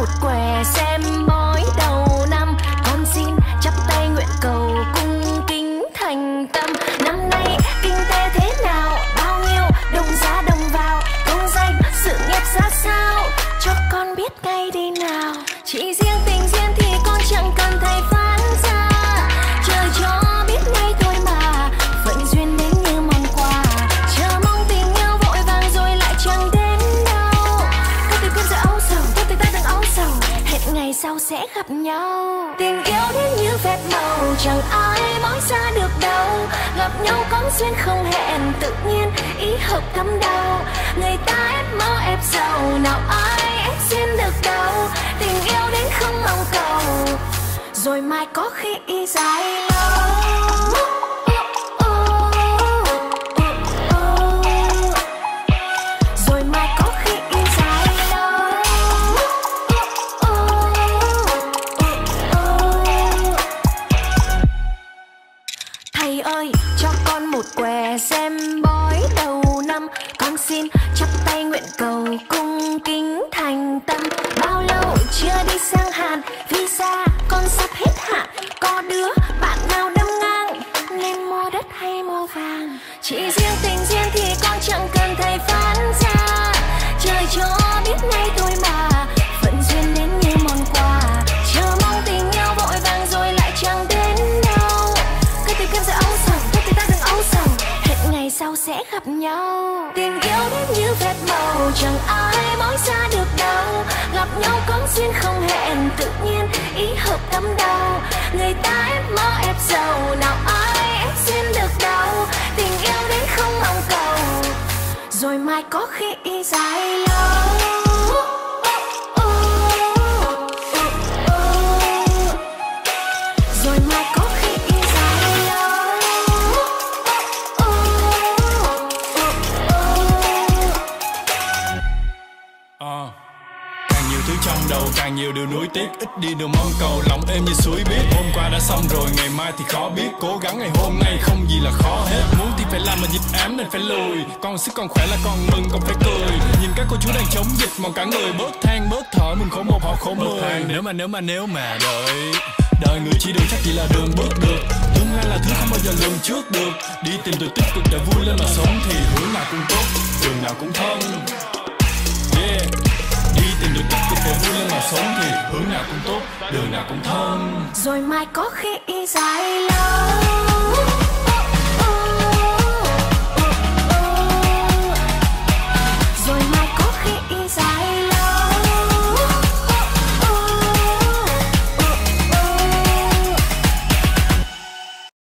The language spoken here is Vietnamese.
một què xem bói đầu năm, con xin chắp tay nguyện cầu cung kính thành tâm. Năm nay kinh tế thế nào, bao nhiêu đồng ra đồng vào, công danh sự nghiệp ra sao, cho con biết ngay đi nào. Chỉ riêng tình duyên thì con chẳng cần thầy phán ra, trời cho biết ngay thôi mà, phận duyên đến như món quà, chờ mong tình yêu vội vàng rồi lại chẳng đến đâu. Các tình kiếm sẽ âu sầu, các tình ta đừng âu sầu, hẹn ngày sau sẽ gặp nhau. Tình yêu đến như phép màu, chẳng ai nói ra được đâu, gặp nhau có duyên không hẹn, tự nhiên ý hợp thấm đau. Người ta ép mơ ép giàu, nào ai ép duyên được đâu. Tình yêu đến không mong cầu, rồi mai có khi dài lâu. Rồi mai có khi dài lâu. Thầy ơi cho con một què xem bói đầu năm, con xin chắp tay nguyện cầu cung kính thành tâm. Bao lâu chưa đi sang Hàn, visa con sắp hết hạn, có đứa bạn nào đâm ngang nên mua đất hay mua vàng. Chỉ riêng tình duyên thì con chẳng cần thầy phán ra, trời cho biết ngay thôi mà, phận duyên đến như món quà, chờ mong tình yêu vội vàng rồi lại chẳng đến đâu. Cái tình kiếm sẽ âu sầu, cái tình ta đừng âu sầu, hẹn ngày sau sẽ gặp nhau. Tình yêu đến như phép màu, chẳng ai nói ra được đâu, gặp nhau có duyên không hẹn, tự nhiên ý hợp thấm đau. Người ta ép mơ ép giàu, nào ai ép duyên được đâu. Tình yêu đến không mong cầu, rồi mai có khi dài lâu. Rồi mai có khi dài lâu. Càng nhiều thứ trong đầu, càng nhiều điều nuối tiếc, ít đi điều mong cầu, lòng êm như suối biết. Hôm qua đã xong rồi, ngày mai thì khó biết, cố gắng ngày hôm nay không gì là khó hết. Muốn thì phải làm mà dịch ám nên phải lùi, còn sức còn khỏe là còn mừng còn phải cười. Nhìn các cô chú đang chống dịch mong cả người bớt than bớt thở, mình khổ một họ khổ mười. Nếu mà đời người chỉ đường chắc chỉ là đường bước được, tương lai là thứ không bao giờ lường trước được. Đi tìm từ tích cực để vui lên mà sống thì hướng nào cũng tốt, đường nào cũng thân. Yeah. Đi tìm được tích cực để vui lên mà sống thì hướng nào cũng tốt, đường nào cũng thân. Rồi mai có khi dài lâu.